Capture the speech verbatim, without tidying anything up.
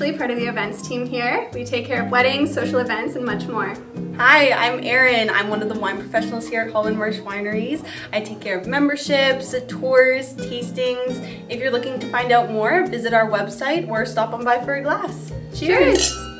Ashley, part of the events team here. We take care of weddings, social events, and much more. Hi, I'm Erin. I'm one of the wine professionals here at Holland Marsh Wineries. I take care of memberships, tours, tastings. If you're looking to find out more, visit our website or stop on by for a glass. Cheers! Cheers.